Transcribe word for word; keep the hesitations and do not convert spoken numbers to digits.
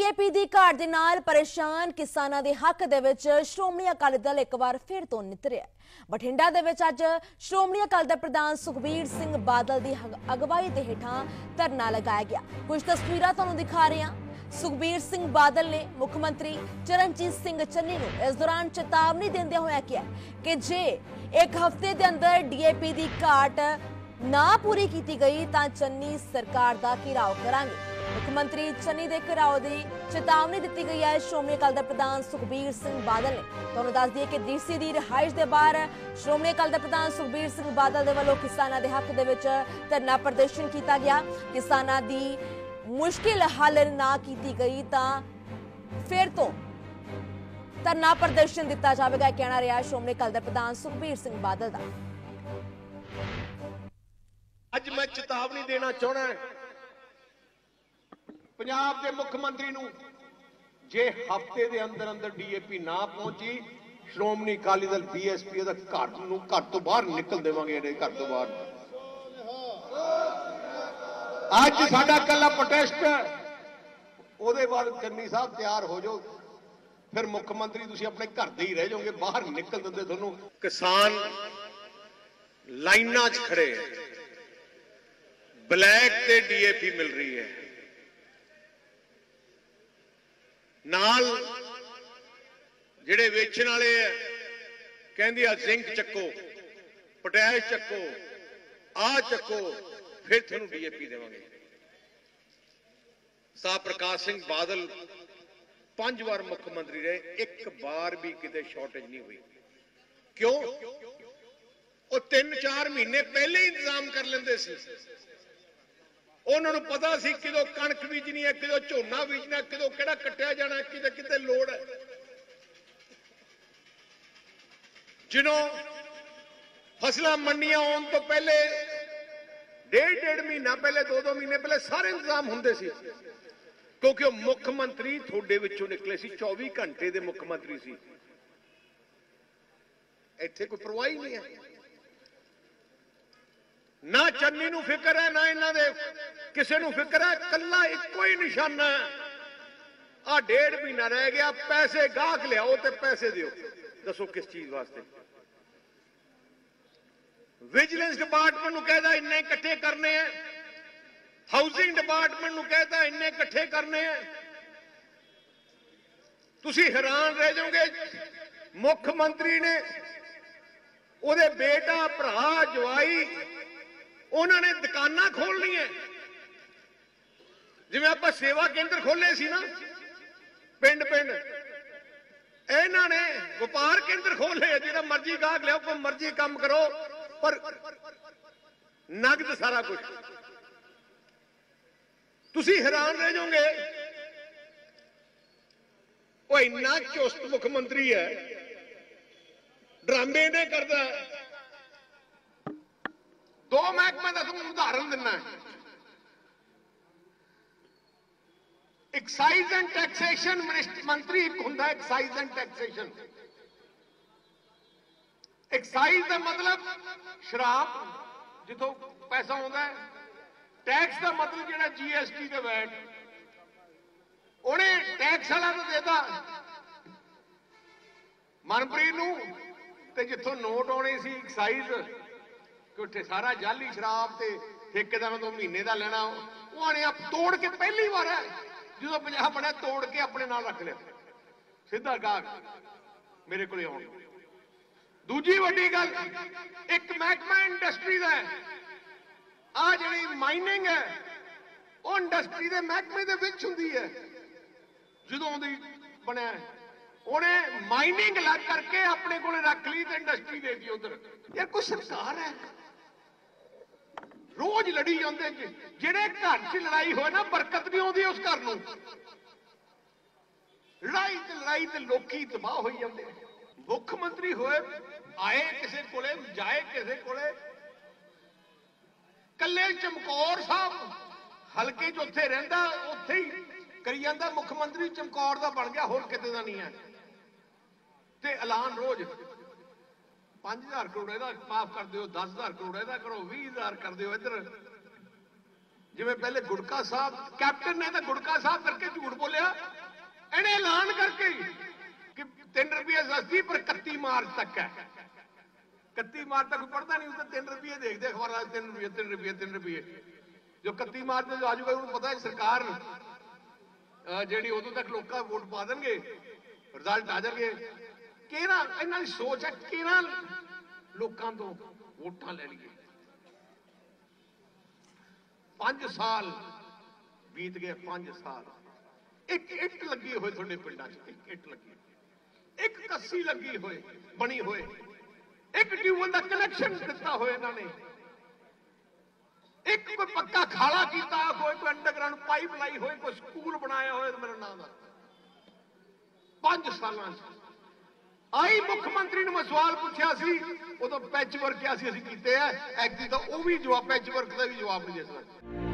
DAP ਦੀ ਘਾਟ ਦੇ ਨਾਲ ਪਰੇਸ਼ਾਨ ਕਿਸਾਨਾਂ ਦੇ ਹੱਕ ਦੇ ਵਿੱਚ ਸ਼੍ਰੋਮਣੀ ਅਕਾਲੀ ਦਲ ਇੱਕ ਵਾਰ ਫਿਰ ਤੋਂ ਨਿਤਰਿਆ। ਬਠਿੰਡਾ ਦੇ ਵਿੱਚ ਅੱਜ ਸ਼੍ਰੋਮਣੀ ਅਕਾਲੀ ਦਲ ਪ੍ਰਧਾਨ ਸੁਖਬੀਰ ਸਿੰਘ ਬਾਦਲ ਦੀ ਅਗਵਾਈ ਦੇ ਹੇਠਾਂ ਧਰਨਾ ਲਗਾਇਆ ਗਿਆ। ਕੁਝ ਤਸਵੀਰਾਂ ਤੁਹਾਨੂੰ ਦਿਖਾ ਰਹੇ ਹਾਂ। ਸੁਖਬੀਰ ਸਿੰਘ ਬਾਦਲ ने मुख मंत्री चरणजीत सिंह चन्नी ਨੂੰ इस दौरान चेतावनी देंदे होया किया कि जे एक हफ्ते के अंदर डीएपी की घाट ना पूरी की गई तो चन्नी सरकार का घेराव करांगे। मुख्यमंत्री चन्नी के घेराव की चेतावनी दी गई है। श्रोमणी अकाली दल प्रधान सुखबीर सिंह बादल ने तुहानूं दस दईए कि डीसी की रिहाइश के बाहर श्रोमणी अकाली दल प्रधान सुखबीर सिंह बादल के वल्लों किसानों के हक दे विच धरना प्रदर्शन किया गया। किसानों की मुश्किल हल ना की गई तो फिर तो धरना प्रदर्शन दिता जाएगा, कहना रहा श्रोमणी अकाली दल प्रधान सुखबीर सिंह बादल का। अज मैं चेतावनी देना चाहना है पंजाब के मुख्यमंत्री नूं, जे हफ्ते के अंदर अंदर डीएपी ना पहुंची श्रोमणी अकाली दल बीएसपी दा घर नूं घर तो बाहर निकल देवांगे। घर तो बाहर ਅੱਜ ਸਾਡਾ ਕੱਲਾ ਪ੍ਰੋਟੈਸਟ ਉਹਦੇ ਬਾਅਦ ਚੰਨੀ ਸਾਹਿਬ ਤਿਆਰ ਹੋ ਜਾਓ, ਫਿਰ ਮੁੱਖ ਮੰਤਰੀ ਤੁਸੀਂ ਆਪਣੇ ਘਰ ਦੇ ਹੀ ਰਹਿ ਜਾਓਗੇ, ਬਾਹਰ ਨਿਕਲ ਦਿੰਦੇ ਤੁਹਾਨੂੰ। ਕਿਸਾਨ ਲਾਈਨਾਂ 'ਚ ਖੜੇ ਹੈ, ਬਲੈਕ ਤੇ ਡੀਏਪੀ ਮਿਲ ਰਹੀ ਹੈ, ਨਾਲ ਜਿਹੜੇ ਵੇਚਣ ਵਾਲੇ ਹੈ ਕਹਿੰਦੇ ਆ ਜ਼ਿੰਕ ਚੱਕੋ, ਪੋਟੈਸ਼ ਚੱਕੋ, ਆ ਚੱਕੋ, फिर थोनू डीएपी देवांगे। साह प्रकाश सिंह बादल पांच बार मुख्यमंत्री रहे, एक बार भी किते शॉर्टेज नहीं हुई। क्यों? वो तीन चार महीने पहले ही इंतजाम कर लेंदे सी। उन्होंने पता सी किदों कणक बीजनी है, किदों झोना बीजना, किदों किहड़ा कट्टिया जाना, किते किते लोड़ है। जिन्हों फसलां मंडियां आउण तो पहले डेढ़ डेढ़ महीना पहले, दो दो महीने पहले सारे इंतजाम होंदे सी, क्योंकि मुख्यमंत्री थोड़े विचों निकले सी, चौबीस घंटे के मुख्यमंत्री सी। इत्थे कोई परवाह ही नहीं है, ना चन्नी नूं फिक्र है, ना इन्हां दे किसे नूं फिक्र है। कल्ला इक्को ही निशाना है, आ डेढ़ महीना रह गया, पैसे गाहक लियाओ ते पैसे दिओ। दसो किस चीज वास्ते? विजिलेंस डिपार्टमेंट नूं कहदा इन्ने इकट्ठे करने हैं, हाउसिंग डिपार्टमेंट नूं कहदा इन्ने इकट्ठे करने हैं। तुसीं हैरान रह जाओगे, मुख्यमंत्री ने उहदे बेटा भरा जवाई उन्होंने दुकानां खोलनी है, जिवें आपां सेवा केंद्र खोले सी ना पिंड पिंड, इन्हां ने व्यापार केंद्र खोले, जिहड़ा मर्जी गाहक लियाओ, कोई मर्जी काम करो, पर नगद सारा कुछ। तुसी हैरान रह जाओगे, वो इन्ना चुस्त मुख्यमंत्री है, ड्रामे ने करता। दो महकमे का तुम उदाहरण देना है। एक्साइज एंड टैक्सेशन मंत्री एक होंदा है, एक्साइज एंड टैक्सेशन। एक्साइज का मतलब शराब जिथों पैसा आता है, टैक्स का मतलब जो जीएसटी के वैट, उन्हें टैक्स वाला तो देता मनप्रीत नूं, ते जिथों नोट आने सी एक्साइज, कि सारा जाली शराब ते ठेकेदार तो महीने का लेना, वो आने आप तोड़ के पहली बार है जो पंजाब बनया, तोड़ के अपने नाल रख लिया, सीधा गाहक मेरे को आउण। दूजी वड्डी गल, एक महकमा इंडस्ट्री का है, आ जिहड़ी माइनिंग है वो इंडस्ट्री के महकमे दे विच हुंदी है। जदों दी बनया उन्हें माइनिंग लग करके अपने को रख ली तो इंडस्ट्री दे दी उधर। यार कोई सरकार है, रोज लड़ी जाते, जिहड़े घर च लड़ाई होए ना बरकत नहीं आउंदी उस घर नूं, लड़ाई ते लड़ाई ते लोकी तबाह होई जांदे। मुख्यमंत्री होए आए किसी को जाए किसी को, कल्ले चमकौर साहब हल्के च उत्थे रहिंदा उत्थे ही करी जांदा, मुख्यमंत्री चमकौर दा बन गया, होर किते दा नहीं है। ते ऐलान रोज पांच हजार करोड़ इहदा माफ कर दिओ, दस हजार करोड़ इहदा करो, बीस हजार कर दिओ इधर। जिवें पहले गुड़का साहब कैप्टन ने तो गुड़का साहब करके झूठ बोलिया, ਐਲਾਨ ਕਰਕੇ कि तीन रुपये सस्ती पर इकती मार्च तक है। इकती मार्च तक पढ़ता नहीं, उसने तीन रुपये देखते अखबार, तीन रुपये तीन रुपये तीन रुपये जो इकती मार्च में जो आजूगा उन्होंने पता है सरकार जी उदों तक लोग वोट पा देंगे, रिजल्ट आ जाएंगे। केना इन्हों की सोच है केना लोगों तो वोटां ले लीए। पांच साल बीत गए, पांच साल एक इट लगी हुई थोड़े पिंडा च, एक इट लगी, एक कस्सी लगी हुई बनी हुई, एक ट्यूबवेल का कनैक्शन दिता हो इन्होंने, एक कोई पक्का खाला किया, कोई कोई अंडरग्राउंड पाइप लाई हो, कोई स्कूल बनाया हो मेरे नाम का। पांच साल आई मुख्यमंत्री ने मैं सवाल पूछा सी, उदों पैच वर्क क्या सी असीं कीते है, ऐकती तो वह भी जवाब पैच वर्क का भी जवाब नहीं दे सकते।